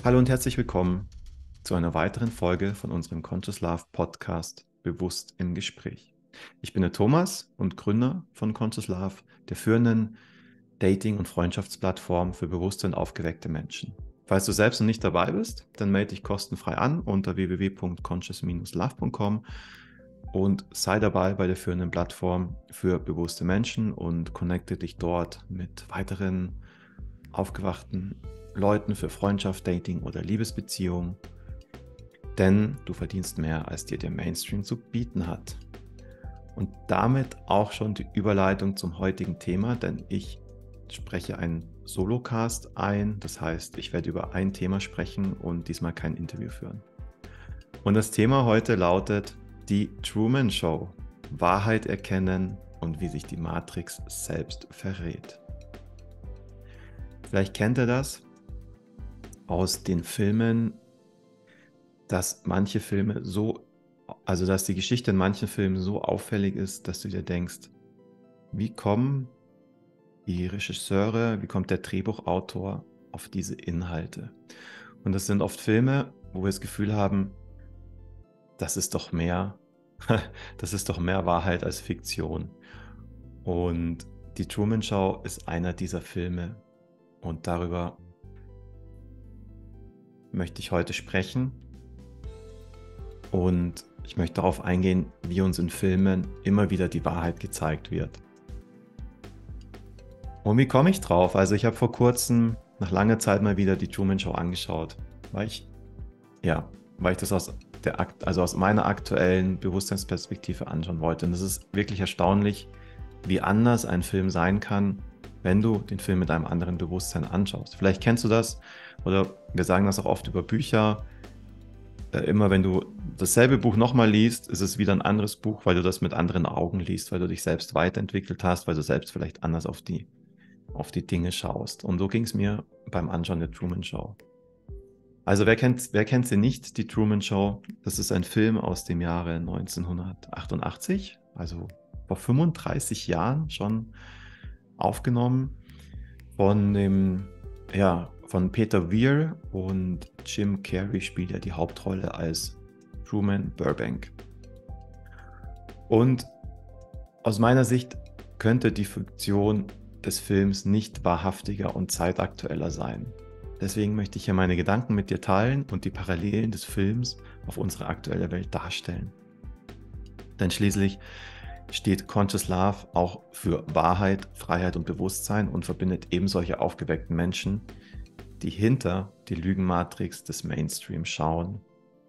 Hallo und herzlich willkommen zu einer weiteren Folge von unserem Conscious Love Podcast Bewusst im Gespräch. Ich bin der Thomas und Gründer von Conscious Love, der führenden Dating- und Freundschaftsplattform für bewusste und aufgeweckte Menschen. Falls du selbst noch nicht dabei bist, dann melde dich kostenfrei an unter www.conscious-love.com und sei dabei bei der führenden Plattform für bewusste Menschen und connecte dich dort mit weiteren aufgewachten Leuten für Freundschaft, Dating oder Liebesbeziehung, denn du verdienst mehr, als dir der Mainstream zu bieten hat. Und damit auch schon die Überleitung zum heutigen Thema, denn ich spreche einen Solocast ein, das heißt, ich werde über ein Thema sprechen und diesmal kein Interview führen. Und das Thema heute lautet die Truman Show, Wahrheit erkennen und wie sich die Matrix selbst verrät. Vielleicht kennt ihr das aus den Filmen, dass manche Filme dass die Geschichte in manchen Filmen so auffällig ist, dass du dir denkst, wie kommen die Regisseure, wie kommt der Drehbuchautor auf diese Inhalte? Und das sind oft Filme, wo wir das Gefühl haben, das ist doch mehr, das ist doch mehr Wahrheit als Fiktion. Und die Truman Show ist einer dieser Filme und darüber möchte ich heute sprechen. Und ich möchte darauf eingehen, wie uns in Filmen immer wieder die Wahrheit gezeigt wird. Und wie komme ich drauf? Also ich habe vor kurzem nach langer Zeit mal wieder die Truman Show angeschaut, weil ich das aus meiner aktuellen Bewusstseinsperspektive anschauen wollte. Und es ist wirklich erstaunlich, wie anders ein Film sein kann, wenn du den Film mit einem anderen Bewusstsein anschaust. Vielleicht kennst du das, oder wir sagen das auch oft über Bücher. Immer wenn du dasselbe Buch nochmal liest, ist es wieder ein anderes Buch, weil du das mit anderen Augen liest, weil du dich selbst weiterentwickelt hast, weil du selbst vielleicht anders auf die Dinge schaust. Und so ging es mir beim Anschauen der Truman Show. Also wer kennt sie nicht, die Truman Show? Das ist ein Film aus dem Jahre 1988, also vor 35 Jahren schon aufgenommen von Peter Weir, und Jim Carrey spielt ja die Hauptrolle als Truman Burbank. Und aus meiner Sicht könnte die Fiktion des Films nicht wahrhaftiger und zeitaktueller sein. Deswegen möchte ich hier meine Gedanken mit dir teilen und die Parallelen des Films auf unsere aktuelle Welt darstellen. Denn schließlich steht Conscious Love auch für Wahrheit, Freiheit und Bewusstsein und verbindet eben solche aufgeweckten Menschen, die hinter die Lügenmatrix des Mainstream schauen.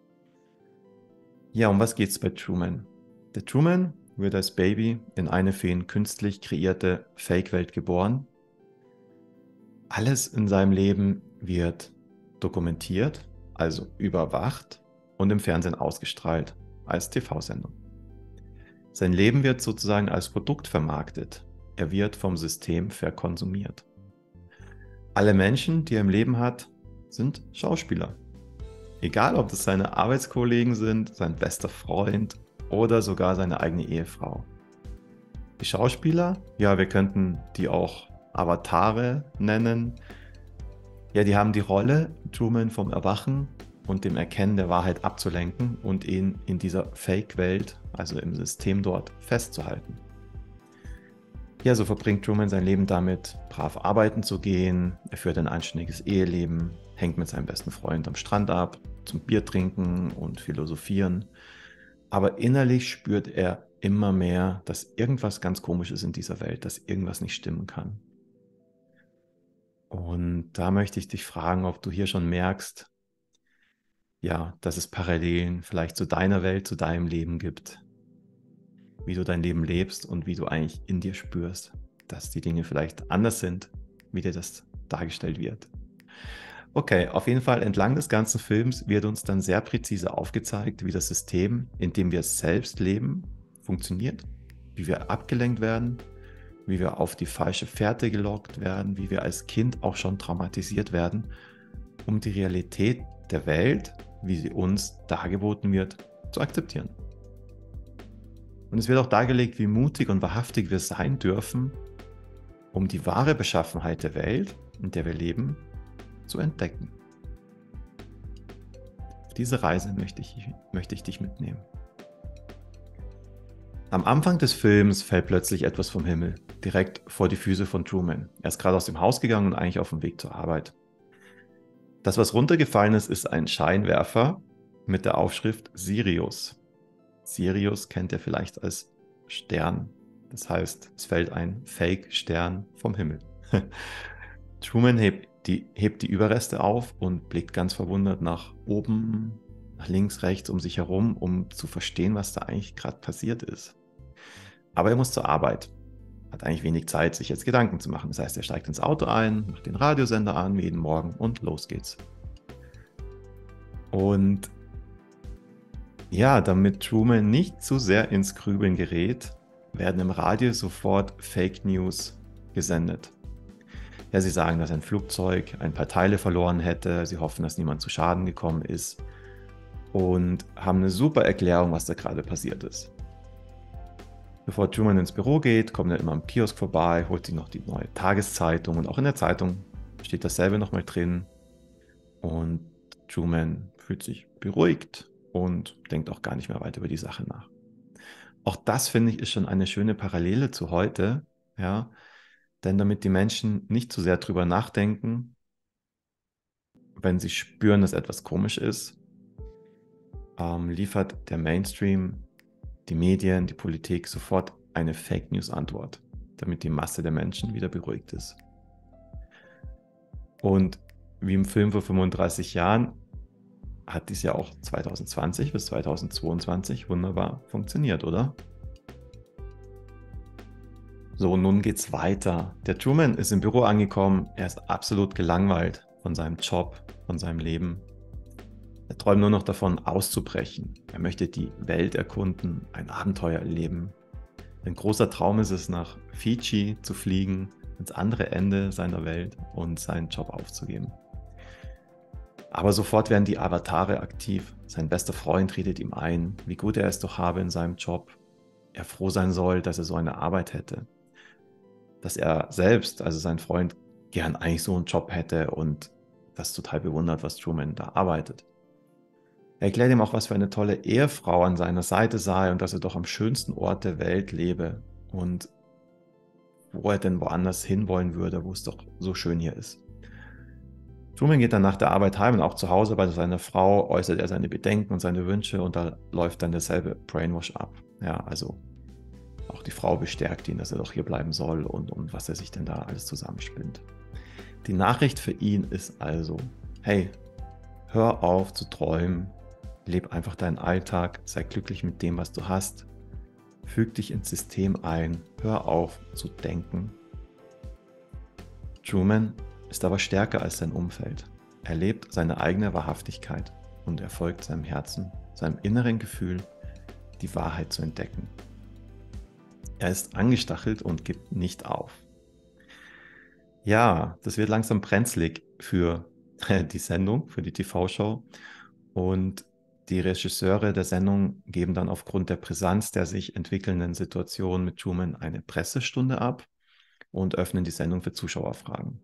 Ja, um was geht es bei Truman? Der Truman wird als Baby in eine für ihn künstlich kreierte Fake-Welt geboren. Alles in seinem Leben wird dokumentiert, also überwacht und im Fernsehen ausgestrahlt als TV-Sendung. Sein Leben wird sozusagen als Produkt vermarktet. Er wird vom System verkonsumiert. Alle Menschen, die er im Leben hat, sind Schauspieler. Egal, ob das seine Arbeitskollegen sind, sein bester Freund oder sogar seine eigene Ehefrau. Die Schauspieler, ja, wir könnten die auch Avatare nennen. Ja, die haben die Rolle, Truman vom Erwachen und dem Erkennen der Wahrheit abzulenken und ihn in dieser Fake-Welt, also im System dort, festzuhalten. Ja, so verbringt Truman sein Leben damit, brav arbeiten zu gehen. Er führt ein anständiges Eheleben, hängt mit seinem besten Freund am Strand ab, zum Bier trinken und philosophieren. Aber innerlich spürt er immer mehr, dass irgendwas ganz komisch ist in dieser Welt, dass irgendwas nicht stimmen kann. Und da möchte ich dich fragen, ob du hier schon merkst, ja, dass es Parallelen vielleicht zu deiner Welt, zu deinem Leben gibt. Wie du dein Leben lebst und wie du eigentlich in dir spürst, dass die Dinge vielleicht anders sind, wie dir das dargestellt wird. Okay, auf jeden Fall entlang des ganzen Films wird uns dann sehr präzise aufgezeigt, wie das System, in dem wir selbst leben, funktioniert, wie wir abgelenkt werden, wie wir auf die falsche Fährte gelockt werden, wie wir als Kind auch schon traumatisiert werden, um die Realität der Welt, wie sie uns dargeboten wird, zu akzeptieren. Und es wird auch dargelegt, wie mutig und wahrhaftig wir sein dürfen, um die wahre Beschaffenheit der Welt, in der wir leben, zu entdecken. diese Reise möchte ich dich mitnehmen. Am Anfang des Films fällt plötzlich etwas vom Himmel, direkt vor die Füße von Truman. Er ist gerade aus dem Haus gegangen und eigentlich auf dem Weg zur Arbeit. Das, was runtergefallen ist, ist ein Scheinwerfer mit der Aufschrift Sirius. Sirius kennt ihr vielleicht als Stern. Das heißt, es fällt ein Fake-Stern vom Himmel. Truman hebt die Überreste auf und blickt ganz verwundert nach oben, nach links, rechts um sich herum, um zu verstehen, was da eigentlich gerade passiert ist. Aber er muss zur Arbeit, hat eigentlich wenig Zeit, sich jetzt Gedanken zu machen. Das heißt, er steigt ins Auto ein, macht den Radiosender an, wie jeden Morgen und los geht's. Und ja, damit Truman nicht zu sehr ins Grübeln gerät, werden im Radio sofort Fake News gesendet. Ja, sie sagen, dass ein Flugzeug ein paar Teile verloren hätte, sie hoffen, dass niemand zu Schaden gekommen ist und haben eine super Erklärung, was da gerade passiert ist. Bevor Truman ins Büro geht, kommt er immer am Kiosk vorbei, holt sich noch die neue Tageszeitung und auch in der Zeitung steht dasselbe nochmal drin und Truman fühlt sich beruhigt und denkt auch gar nicht mehr weiter über die Sache nach. Auch das, finde ich, ist schon eine schöne Parallele zu heute, ja, denn damit die Menschen nicht zu sehr drüber nachdenken, wenn sie spüren, dass etwas komisch ist, liefert der Mainstream, die Medien, die Politik sofort eine Fake News Antwort, damit die Masse der Menschen wieder beruhigt ist. Und wie im Film vor 35 Jahren hat dies ja auch 2020 bis 2022 wunderbar funktioniert, oder? So, nun geht's weiter. Der Truman ist im Büro angekommen. Er ist absolut gelangweilt von seinem Job, von seinem Leben. Er träumt nur noch davon, auszubrechen. Er möchte die Welt erkunden, ein Abenteuer erleben. Ein großer Traum ist es, nach Fidschi zu fliegen, ins andere Ende seiner Welt und seinen Job aufzugeben. Aber sofort werden die Avatare aktiv. Sein bester Freund redet ihm ein, wie gut er es doch habe in seinem Job. Er froh sein soll, dass er so eine Arbeit hätte. Dass er selbst, also sein Freund, gern eigentlich so einen Job hätte und das total bewundert, was Truman da arbeitet. Er erklärt ihm auch, was für eine tolle Ehefrau an seiner Seite sei und dass er doch am schönsten Ort der Welt lebe und wo er denn woanders hinwollen würde, wo es doch so schön hier ist. Truman geht dann nach der Arbeit heim und auch zu Hause bei seiner Frau äußert er seine Bedenken und seine Wünsche und da läuft dann derselbe Brainwash ab. Ja, also auch die Frau bestärkt ihn, dass er doch hier bleiben soll und was er sich denn da alles zusammenspinnt. Die Nachricht für ihn ist also, hey, hör auf zu träumen, leb einfach deinen Alltag, sei glücklich mit dem, was du hast, füg dich ins System ein, hör auf zu denken. Truman ist aber stärker als sein Umfeld. Er lebt seine eigene Wahrhaftigkeit und er folgt seinem Herzen, seinem inneren Gefühl, die Wahrheit zu entdecken. Er ist angestachelt und gibt nicht auf. Ja, das wird langsam brenzlig für die Sendung, für die TV-Show. Und die Regisseure der Sendung geben dann aufgrund der Brisanz der sich entwickelnden Situation mit Truman eine Pressestunde ab und öffnen die Sendung für Zuschauerfragen.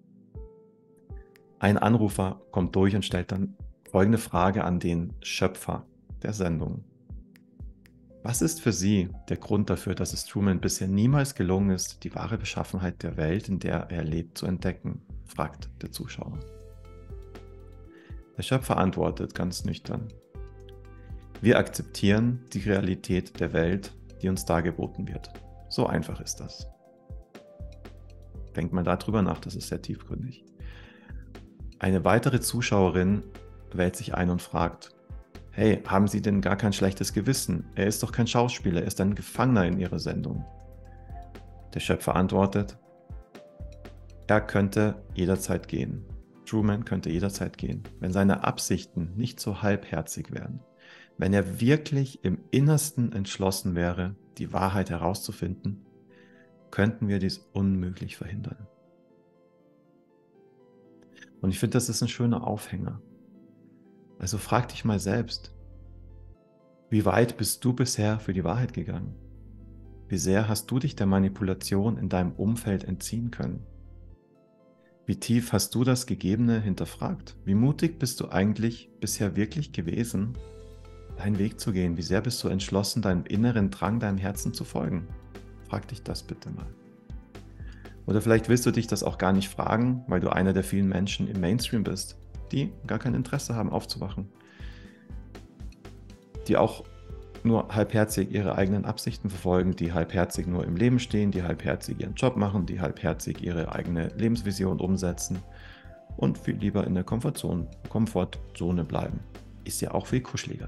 Ein Anrufer kommt durch und stellt dann folgende Frage an den Schöpfer der Sendung. Was ist für Sie der Grund dafür, dass es Truman bisher niemals gelungen ist, die wahre Beschaffenheit der Welt, in der er lebt, zu entdecken? Fragt der Zuschauer. Der Schöpfer antwortet ganz nüchtern. Wir akzeptieren die Realität der Welt, die uns dargeboten wird. So einfach ist das. Denkt mal darüber nach, das ist sehr tiefgründig. Eine weitere Zuschauerin wählt sich ein und fragt, hey, haben Sie denn gar kein schlechtes Gewissen? Er ist doch kein Schauspieler, er ist ein Gefangener in Ihrer Sendung. Der Schöpfer antwortet, er könnte jederzeit gehen. Truman könnte jederzeit gehen, wenn seine Absichten nicht so halbherzig wären. Wenn er wirklich im Innersten entschlossen wäre, die Wahrheit herauszufinden, könnten wir dies unmöglich verhindern. Und ich finde, das ist ein schöner Aufhänger. Also frag dich mal selbst, wie weit bist du bisher für die Wahrheit gegangen? Wie sehr hast du dich der Manipulation in deinem Umfeld entziehen können? Wie tief hast du das Gegebene hinterfragt? Wie mutig bist du eigentlich bisher wirklich gewesen, deinen Weg zu gehen? Wie sehr bist du entschlossen, deinem inneren Drang, deinem Herzen zu folgen? Frag dich das bitte mal. Oder vielleicht willst du dich das auch gar nicht fragen, weil du einer der vielen Menschen im Mainstream bist, die gar kein Interesse haben, aufzuwachen. Die auch nur halbherzig ihre eigenen Absichten verfolgen, die halbherzig nur im Leben stehen, die halbherzig ihren Job machen, die halbherzig ihre eigene Lebensvision umsetzen und viel lieber in der Komfortzone bleiben. Ist ja auch viel kuscheliger.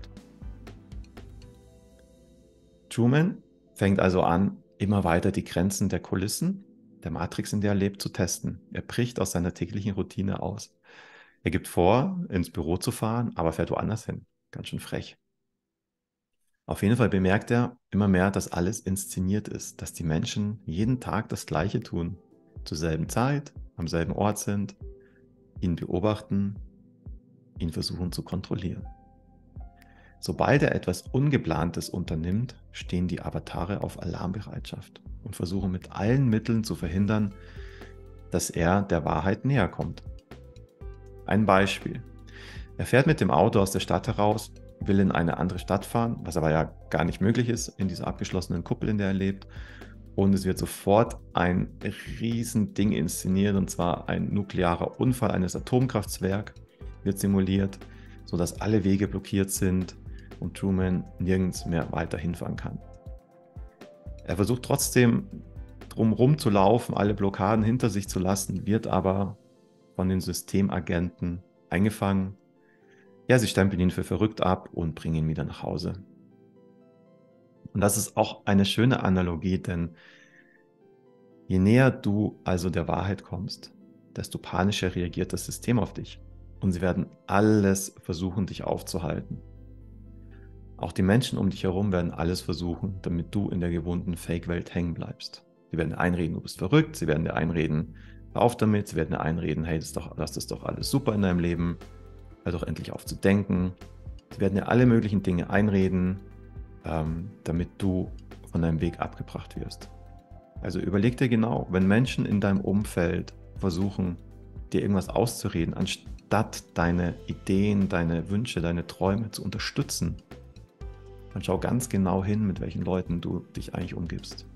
Truman fängt also an, immer weiter die Grenzen der Kulissen, der Matrix, in der er lebt, zu testen. Er bricht aus seiner täglichen Routine aus. Er gibt vor, ins Büro zu fahren, aber fährt woanders hin. Ganz schön frech. Auf jeden Fall bemerkt er immer mehr, dass alles inszeniert ist, dass die Menschen jeden Tag das Gleiche tun, zur selben Zeit, am selben Ort sind, ihn beobachten, ihn versuchen zu kontrollieren. Sobald er etwas Ungeplantes unternimmt, stehen die Avatare auf Alarmbereitschaft und versuchen mit allen Mitteln zu verhindern, dass er der Wahrheit näher kommt. Ein Beispiel. Er fährt mit dem Auto aus der Stadt heraus, will in eine andere Stadt fahren, was aber ja gar nicht möglich ist in dieser abgeschlossenen Kuppel, in der er lebt. Und es wird sofort ein Riesending inszeniert, und zwar ein nuklearer Unfall eines Atomkraftwerks wird simuliert, sodass alle Wege blockiert sind und Truman nirgends mehr weiter hinfahren kann. Er versucht trotzdem drumherum zu laufen, alle Blockaden hinter sich zu lassen, wird aber von den Systemagenten eingefangen. Ja, sie stempeln ihn für verrückt ab und bringen ihn wieder nach Hause. Und das ist auch eine schöne Analogie, denn je näher du also der Wahrheit kommst, desto panischer reagiert das System auf dich. Und sie werden alles versuchen, dich aufzuhalten. Auch die Menschen um dich herum werden alles versuchen, damit du in der gewohnten Fake-Welt hängen bleibst. Sie werden dir einreden, du bist verrückt, sie werden dir einreden, hör auf damit, sie werden dir einreden, hey, das ist doch alles super in deinem Leben, hör doch endlich auf zu denken. Sie werden dir alle möglichen Dinge einreden, damit du von deinem Weg abgebracht wirst. Also überleg dir genau, wenn Menschen in deinem Umfeld versuchen, dir irgendwas auszureden, anstatt deine Ideen, deine Wünsche, deine Träume zu unterstützen, dann schau ganz genau hin, mit welchen Leuten du dich eigentlich umgibst.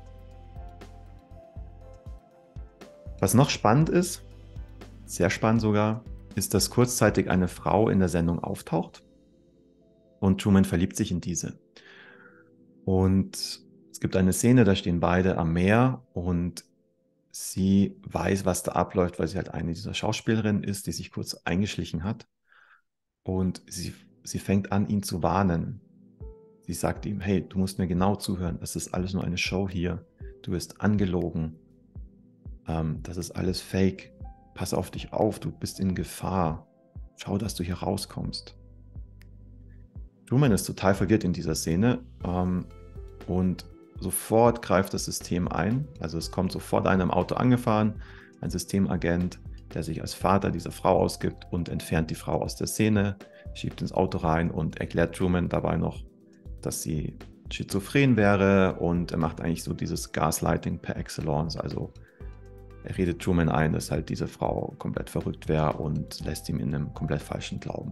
Was noch spannend ist, sehr spannend sogar, ist, dass kurzzeitig eine Frau in der Sendung auftaucht und Truman verliebt sich in diese. Und es gibt eine Szene, da stehen beide am Meer und sie weiß, was da abläuft, weil sie halt eine dieser Schauspielerinnen ist, die sich kurz eingeschlichen hat. Und sie fängt an, ihn zu warnen. Sie sagt ihm, hey, du musst mir genau zuhören, das ist alles nur eine Show hier. Du wirst angelogen. Das ist alles Fake. Pass auf dich auf, du bist in Gefahr. Schau, dass du hier rauskommst. Truman ist total verwirrt in dieser Szene und sofort greift das System ein. Also es kommt sofort einer im Auto angefahren, ein Systemagent, der sich als Vater dieser Frau ausgibt und entfernt die Frau aus der Szene, schiebt ins Auto rein und erklärt Truman dabei noch, dass sie schizophren wäre, und er macht eigentlich so dieses Gaslighting per Excellence. Also er redet Truman ein, dass halt diese Frau komplett verrückt wäre und lässt ihm in einem komplett falschen Glauben.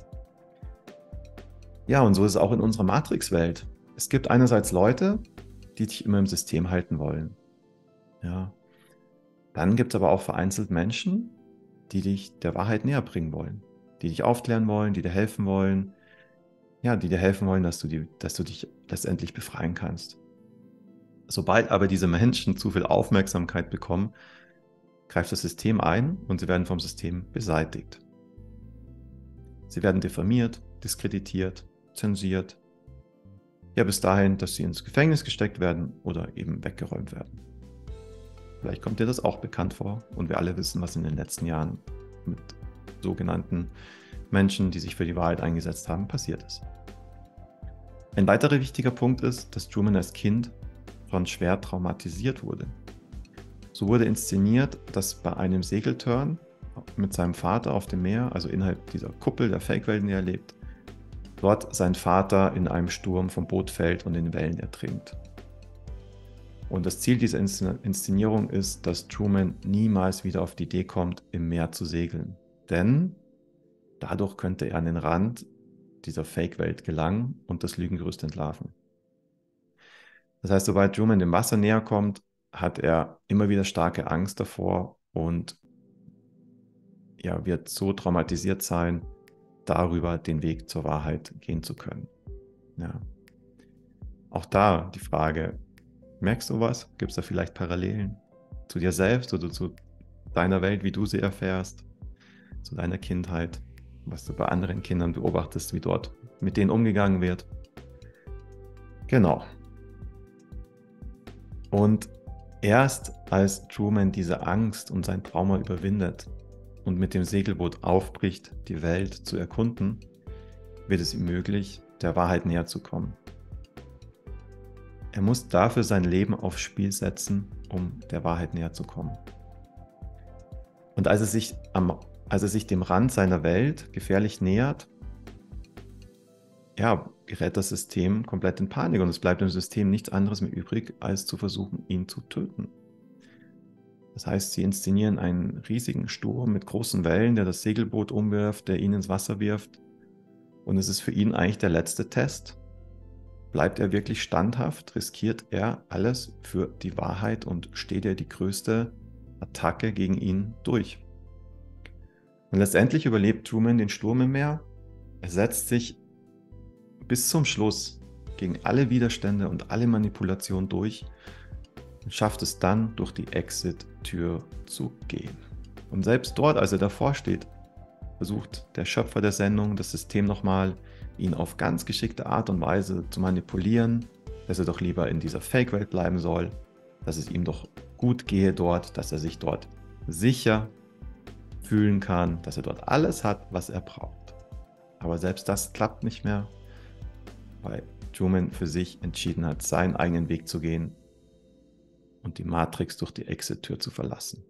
Ja, und so ist es auch in unserer Matrix-Welt. Es gibt einerseits Leute, die dich immer im System halten wollen. Ja. Dann gibt es aber auch vereinzelt Menschen, die dich der Wahrheit näher bringen wollen, die dich aufklären wollen, die dir helfen wollen, ja, die dir helfen wollen, dass du dich letztendlich befreien kannst. Sobald aber diese Menschen zu viel Aufmerksamkeit bekommen, greift das System ein und sie werden vom System beseitigt. Sie werden diffamiert, diskreditiert, zensiert, ja, bis dahin, dass sie ins Gefängnis gesteckt werden oder eben weggeräumt werden. Vielleicht kommt dir das auch bekannt vor, und wir alle wissen, was in den letzten Jahren mit sogenannten Menschen, die sich für die Wahrheit eingesetzt haben, passiert ist. Ein weiterer wichtiger Punkt ist, dass Truman als Kind schon schwer traumatisiert wurde. So wurde inszeniert, dass bei einem Segeltörn mit seinem Vater auf dem Meer, also innerhalb dieser Kuppel der Fake-Welt, in der er lebt, dort sein Vater in einem Sturm vom Boot fällt und in Wellen ertrinkt. Und das Ziel dieser Inszenierung ist, dass Truman niemals wieder auf die Idee kommt, im Meer zu segeln. Denn dadurch könnte er an den Rand dieser Fake-Welt gelangen und das Lügengerüst entlarven. Das heißt, sobald Truman dem Wasser näher kommt, hat er immer wieder starke Angst davor und ja, wird so traumatisiert sein, darüber den Weg zur Wahrheit gehen zu können. Ja. Auch da die Frage, merkst du was? Gibt es da vielleicht Parallelen zu dir selbst oder zu deiner Welt, wie du sie erfährst, zu deiner Kindheit, was du bei anderen Kindern beobachtest, wie dort mit denen umgegangen wird? Genau. Und erst als Truman diese Angst und sein Trauma überwindet und mit dem Segelboot aufbricht, die Welt zu erkunden, wird es ihm möglich, der Wahrheit näher zu kommen. Er muss dafür sein Leben aufs Spiel setzen, um der Wahrheit näher zu kommen. Und als er sich dem Rand seiner Welt gefährlich nähert, ja, gerät das System komplett in Panik und es bleibt dem System nichts anderes mehr übrig, als zu versuchen, ihn zu töten. Das heißt, sie inszenieren einen riesigen Sturm mit großen Wellen, der das Segelboot umwirft, der ihn ins Wasser wirft. Und es ist für ihn eigentlich der letzte Test. Bleibt er wirklich standhaft? Riskiert er alles für die Wahrheit und steht er die größte Attacke gegen ihn durch? Und letztendlich überlebt Truman den Sturm im Meer. Er setzt sich bis zum Schluss gegen alle Widerstände und alle Manipulationen durch und schafft es dann, durch die Exit-Tür zu gehen. Und selbst dort, als er davor steht, versucht der Schöpfer der Sendung, das System nochmal, ihn auf ganz geschickte Art und Weise zu manipulieren, dass er doch lieber in dieser Fake-Welt bleiben soll, dass es ihm doch gut gehe dort, dass er sich dort sicher fühlen kann, dass er dort alles hat, was er braucht. Aber selbst das klappt nicht mehr, weil Truman für sich entschieden hat, seinen eigenen Weg zu gehen und die Matrix durch die Exit-Tür zu verlassen.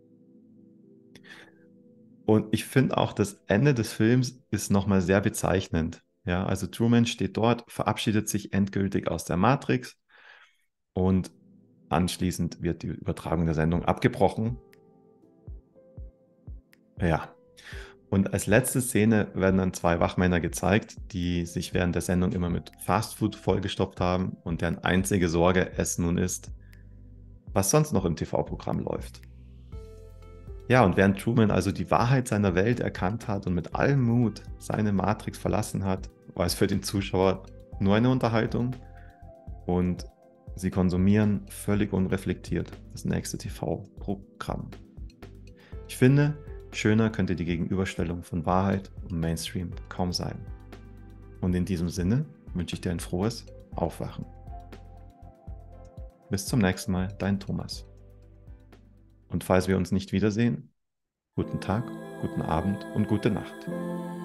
Und ich finde auch, das Ende des Films ist nochmal sehr bezeichnend. Ja, also Truman steht dort, verabschiedet sich endgültig aus der Matrix und anschließend wird die Übertragung der Sendung abgebrochen. Ja, und als letzte Szene werden dann zwei Wachmänner gezeigt, die sich während der Sendung immer mit Fastfood vollgestopft haben und deren einzige Sorge es nun ist, was sonst noch im TV-Programm läuft. Ja, und während Truman also die Wahrheit seiner Welt erkannt hat und mit allem Mut seine Matrix verlassen hat, war es für den Zuschauer nur eine Unterhaltung und sie konsumieren völlig unreflektiert das nächste TV-Programm. Ich finde, schöner könnte die Gegenüberstellung von Wahrheit und Mainstream kaum sein. Und in diesem Sinne wünsche ich dir ein frohes Aufwachen. Bis zum nächsten Mal, dein Thomas. Und falls wir uns nicht wiedersehen, guten Tag, guten Abend und gute Nacht.